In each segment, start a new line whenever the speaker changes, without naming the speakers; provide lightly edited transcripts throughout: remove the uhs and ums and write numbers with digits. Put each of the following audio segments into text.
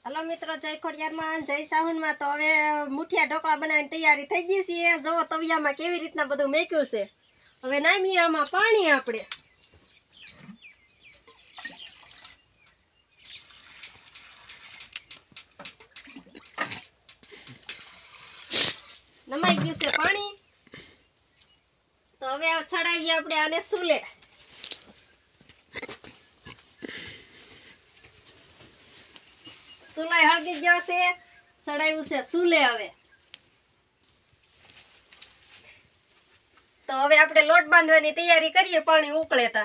Hello मित्रों, जय खोडियार में जय साहुन में। तो हवे मुठिया ढोकळा बनावीने तैयारी थई गई छे। जो तविया में केवी रीतना बधुं मेक्युं छे। हवे नामी आमां पाणी आपणे नमाई गयुं छे पाणी। तो हवे चढ़ावीए आपणे आने चूले। चूले हळगी गयो छे, चढ़ाव्युं छे चूले। हवे तो हवे आपणे लोट बांधवानी तैयारी करीए। पाणी उकळे ता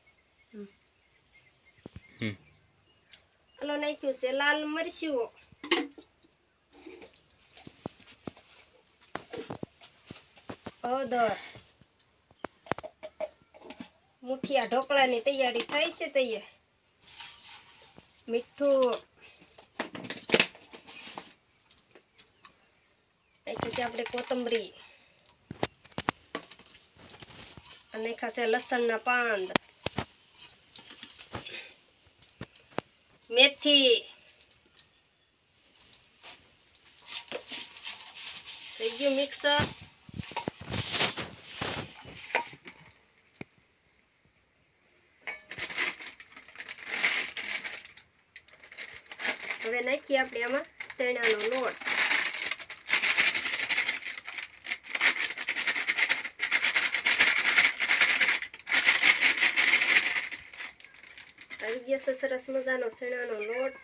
हलो नाख्युं छे लाल मरचुं, हळदर। मुठिया ढोकळानी तैयारी थाय छे। तैयार मीठું નાખી આપણે કોથમરી અને ખાસે લસણના પાંદ, મેથી, થઈ ગયું મિક્સર। હવે નાખીએ આપણે આમાં ચણાનો લોટ। આવી ગયો છે સરસ મજાનો ચણાનો લોટ।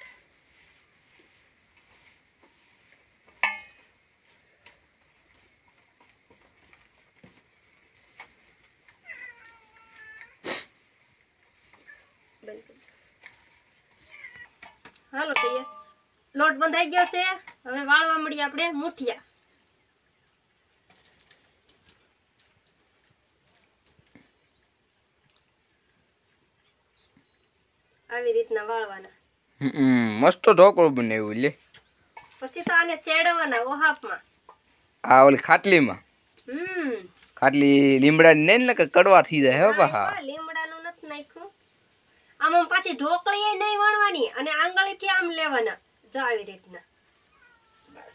હાલો તૈયાર, લોટ બંધાઈ ગયો છે। હવે વાળવા મળીએ આપણે મુઠિયા। આવી રીતના વાળવાના।
મસ્ત ઢોકળું બનાવ્યું લે।
પછી તો આને ચેડવાના ઓહાપમાં।
આ ઓલી ખાટલીમાં ખાટલી લીમડાની નહીં ને કે કડવા થઈ જાય હે બા।
લીમડાનું નથી નાખ્યું આમાં। પાછી ઢોકળી નહીં વણવાની અને આંગળીથી આમ લેવાના। જો આવી રીતના બસ।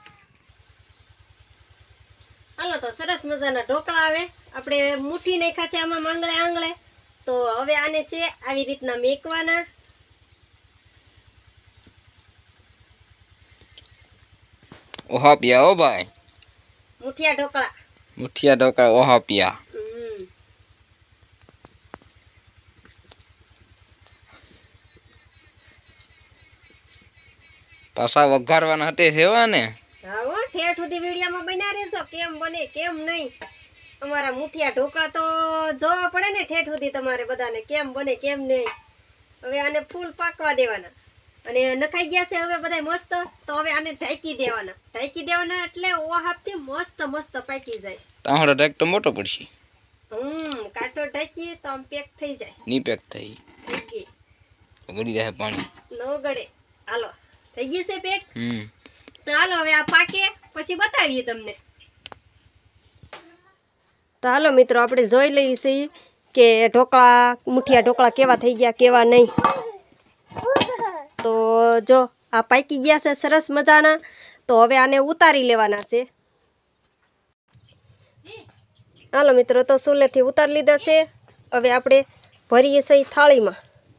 હાલો તો સરસ મજાના ઢોકળા આવે। આપણે મુઠ્ઠી નાખ્યા છે આમાં આંગળે આંગળે। તો હવે આને છે આવી રીતના મેકવાના।
ઓહાપિયા હો ભાઈ,
મુઠિયા ઢોકળા।
મુઠિયા ઢોકળા ઓહાપિયા। પાછા વઘારવાના હતે સેવા ને।
હા હો, ઠેઠ સુધી વિડિયામાં બન્યા રહેજો। કેમ બને કેમ નહીં અમારા મુઠિયા ઢોકળા તો જોવા પડે ને ઠેઠ સુધી તમારે બધાને કેમ બને કેમ નહીં। હવે આને ફૂલ પાકવા દેવાના અને નખાઈ ગયા છે હવે બધા મસ્ત। તો હવે આને ઢાંકી દેવાના। ઢાંકી દેવાના એટલે ઓહાપથી મસ્ત મસ્ત પાકી જાય।
તમારો ઢાક તો મોટો પડશે।
કાટો ઢાંકીએ તો આમ પેક થઈ જાય।
ની પેક થઈ
ગઈ
ગળી જાય પાણી
નો ગળે। હાલો થઈ ગઈ છે પેક। તો હાલો હવે આ પાકે પછી બતાવીએ તમને। તો હાલો મિત્રો, આપણે જોઈ લઈએ છીએ કે ઢોકળા મુઠિયા ઢોકળા કેવા થઈ ગયા કેવા નહીં। તો જો આ પાકી ગયા છે સરસ મજાના। તો હવે આને ઉતારી લેવાના છે। હાલો મિત્રો, તો ચૂલેથી ઉતારી લીધા છે। હવે આપણે ભરીએ છીએ થાળીમાં।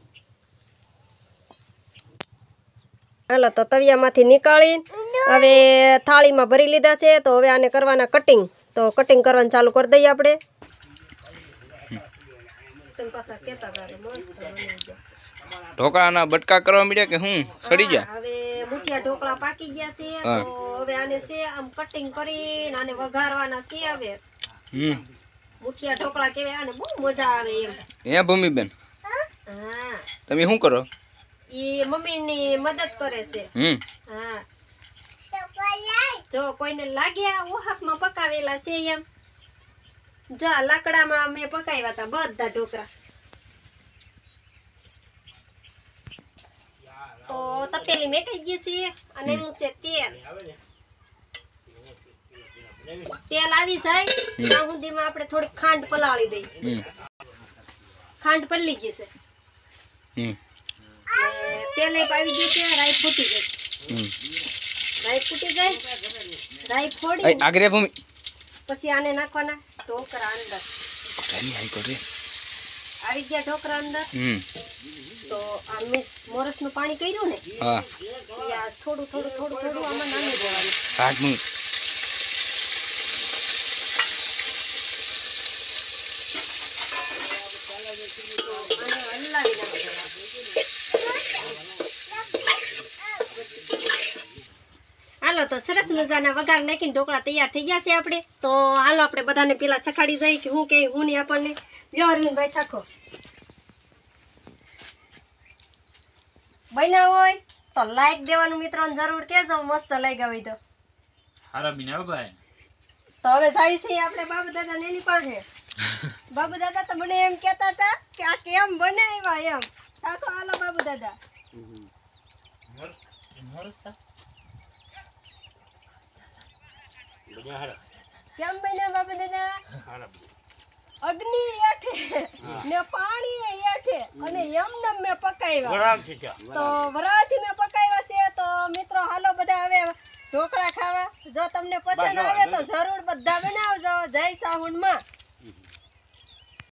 હાલો તો તવિયામાંથી નીકાળી હવે થાળીમાં ભરી લીધા છે। તો હવે આને કરવાના કટિંગ। તો કટિંગ કરવાનું ચાલુ કરી દઈએ આપણે।
ઢોકળાના બટકા કરવા મળ્યા કે હું ખડી ગયા?
હવે મુઠિયા ઢોકળા પાકી ગયા છે। તો હવે આને છે આમ કટિંગ કરીને આને વઘારવાના છે। હવે મુઠિયા ઢોકળા કેવા આને બહુ મજા આવે એમ।
હે ભૂમિબેન,
હા
તમે શું કરો?
ઈ મમ્મીની મદદ કરે છે। હા, જો કોઈને લાગ્યા ઓહાપમાં પકાવેલા છે એમ, જો લાકડામાં મેં પકાવ્યા હતા બધા ઢોકળા। તો તપેલી મેકાઈ ગઈ છે અને એનું છે તેલ। તેલ આવી જાય ત્યાં સુધીમાં આપણે થોડીક ખાંડ પલાળી દઈએ। ખાંડ પલળી ગઈ છે। તેલ એ પાવી દીધું છે, રાઈ ફૂટી ગઈ.
હમ.
રાઈ ફૂટી ગઈ, રાઈ ફોડી
આગળ ભૂમિ
પછી આને નાખવાના ઢોકળા અંદર. આવી ગયા ઢોકળા અંદર. તો આ મેં મોરસનું પાણી કર્યું ને
હા
એ આ થોડું થોડું થોડું થોડું આમાં નાખી દેવાનું.
હાથ ભૂમિ
આને હલાવી નાખવાનું. હાલો તો સરસ મજાના વઘાર નાખીને ઢોકળા તૈયાર થઈ ગયા છે આપણે. તો હાલો આપણે બધાને પેલા સખાડી જઈએ કે હું કે હું નહીં આપણને. લ્યો અરવિંદભાઈ શાખો બન્યા હોય તો લાઈક દેવાનું મિત્રોને જરૂર કહેજો. મસ્ત લાગ્યા હોય તો
હારા બીના ભાઈ
તો હવે જાય છે આપણે બાબુ દાદા ને એની પાસે. બાબુ દાદા તો મને એમ કહેતા હતા કે આ કેમ બનાવ્યા એમ. સાચો હાલો બાબુ દાદા. કેમ બન્યા બાબુ દાદા? અગ્નિ હેઠે ને પાણી હેઠે અને એમને મેં પકાવ્યા. તો વરાળથી મેં પકાવ્યા છે. તો મિત્રો હાલો બધા હવે ઢોકળા ખાવા. જો તમને પસંદ આવે તો જરૂર બધા બનાવજો. જય સાહુણ માં.